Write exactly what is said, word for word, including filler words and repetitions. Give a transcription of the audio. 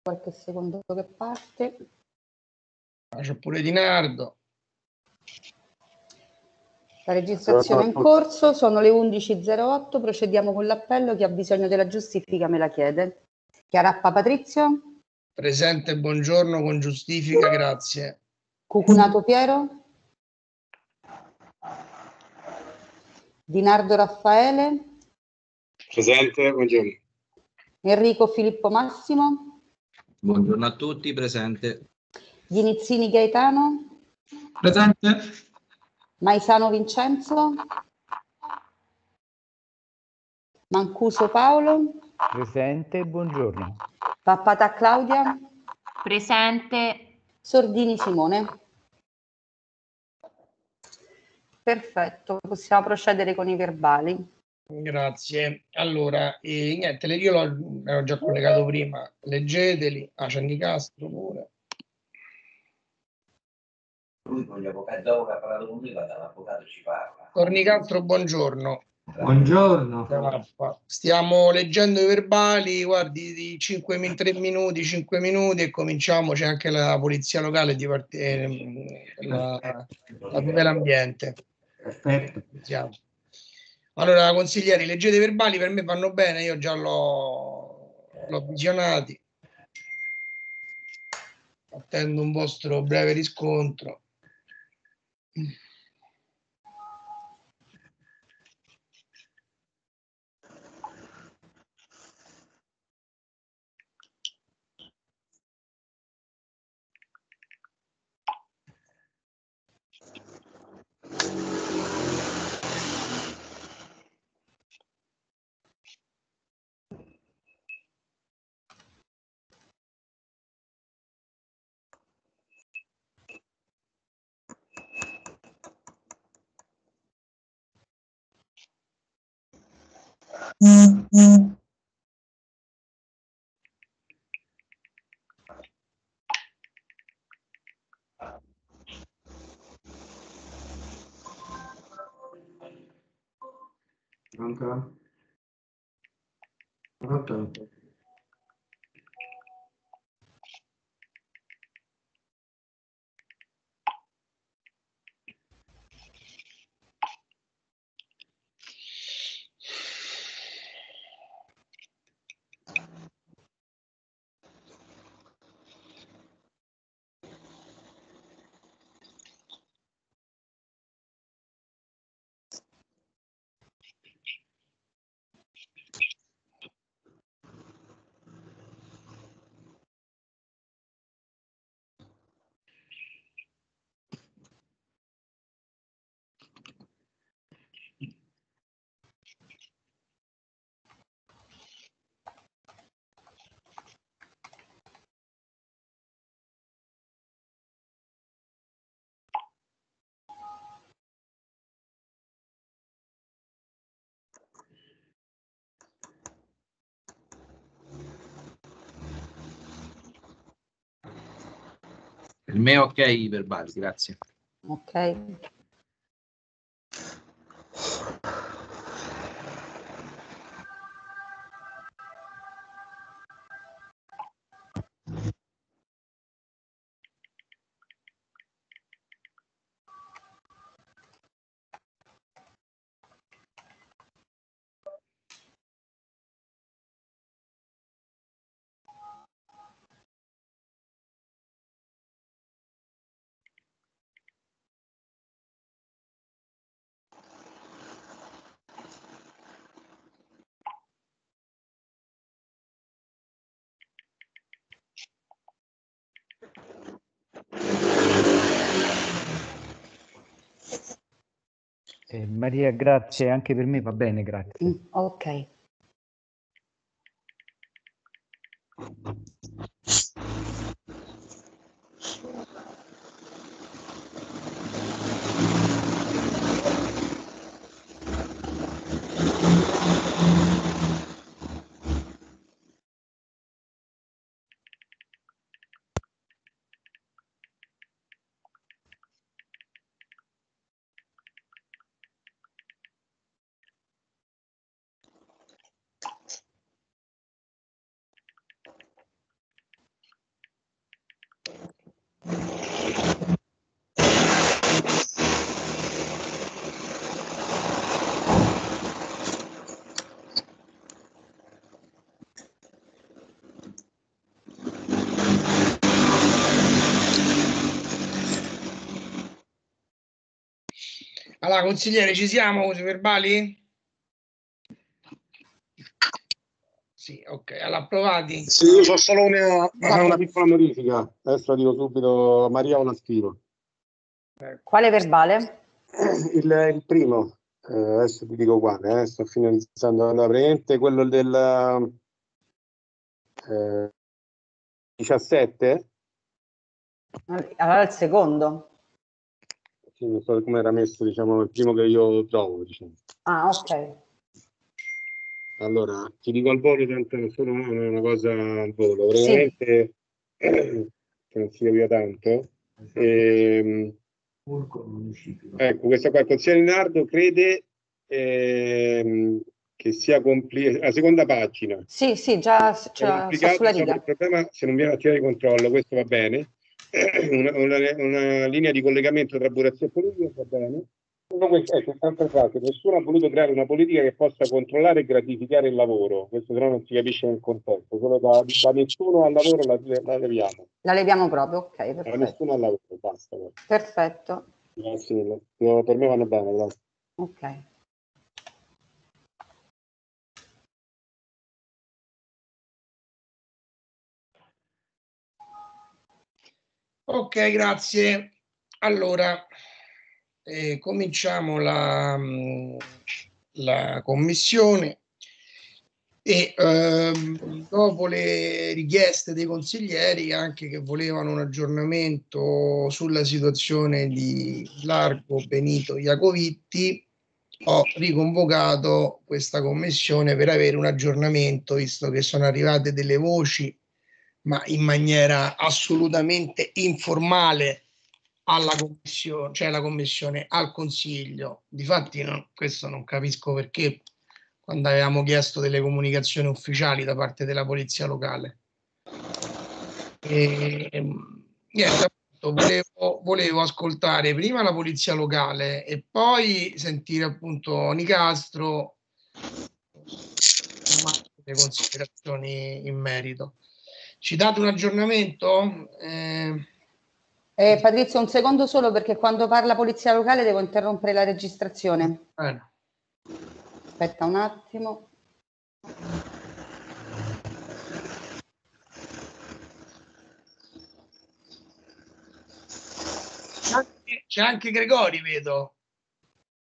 qualche secondo che parte. Ah, c'è pure Di Nardo. La registrazione è in corso, sono le undici e zero otto, procediamo con l'appello. Chi ha bisogno della giustifica me la chiede. Chiarappa Patrizio? Presente, buongiorno, con giustifica, grazie. Cucunato Piero? Di Nardo Raffaele? Presente, buongiorno. Enrico Filippo Massimo? Buongiorno a tutti, presente. Ghinizzini Gaetano? Presente. Maisano Vincenzo? Mancuso Paolo? Presente, buongiorno. Pappata Claudia? Presente. Sordini Simone? Perfetto, possiamo procedere con i verbali. Grazie. Allora, eh, niente, le- io l'ho, ero già collegato prima, leggeteli. Ah, c'è Nicastro pure. Lui con gli avvocati, dopo che ha parlato con lui, va dall'avvocato e ci parla. Tornicastro, buongiorno. Buongiorno. Stiamo leggendo i verbali, guardi, di cinque, tre minuti, cinque minuti e cominciamo. C'è anche la polizia locale di part- eh, la, la tutela ambiente. Perfetto. Iniziamo. Allora, consiglieri, leggete i verbali, per me vanno bene, io già l'ho l'ho visionati. Attendo un vostro breve riscontro. Pronto? Pronto? Per me ok i verbali, grazie. Ok. Eh, Maria, grazie, anche per me va bene, grazie. Mm, ok. Allora, consigliere, ci siamo con i verbali? Sì, ok, allora approvati. Sì, c'ho solo una, una piccola modifica. Adesso la dico subito, Maria o la scrivo. Quale verbale? Il, il primo, eh, adesso ti dico quale, eh, sto finalizzando, allora, praticamente quello del eh, diciassette. Allora il secondo. Sì, non so come era messo, diciamo, il primo che io trovo, diciamo. Ah, ok. Allora, ti dico al volo, tanto è solo una, una cosa al volo, Sì. praticamente che non si capiva tanto. Ehm, ecco, questa qua, il consigliere Linardo crede ehm, che sia complicato, la seconda pagina. Sì, sì, già È cioè, sto complicato sulla risolvere riga. il problema se non viene attività di controllo, questo va bene. Una, una, una linea di collegamento tra burocrazia e politica va bene. Comunque, ecco, un'altra frase, nessuno ha voluto creare una politica che possa controllare e gratificare il lavoro, questo però non si capisce nel contesto, solo da, da nessuno al lavoro la, la leviamo. La leviamo proprio, ok, Da perfetto. nessuno al lavoro, basta. Perfetto. Grazie mille. No, per me vanno bene, grazie. Ok. Ok, grazie. Allora, eh, cominciamo la, la commissione e ehm, dopo le richieste dei consiglieri anche che volevano un aggiornamento sulla situazione di Largo Benito Iacovitti, ho riconvocato questa commissione per avere un aggiornamento, visto che sono arrivate delle voci, ma in maniera assolutamente informale alla commissione, cioè alla commissione, al consiglio. Difatti no, questo non capisco perché, quando avevamo chiesto delle comunicazioni ufficiali da parte della polizia locale. E, niente, appunto, volevo, volevo ascoltare prima la polizia locale e poi sentire appunto Nicastro le considerazioni in merito. Ci date un aggiornamento? Eh... Eh, Patrizio, un secondo solo perché quando parla polizia locale devo interrompere la registrazione. Eh. Aspetta un attimo. C'è anche Gregori, vedo.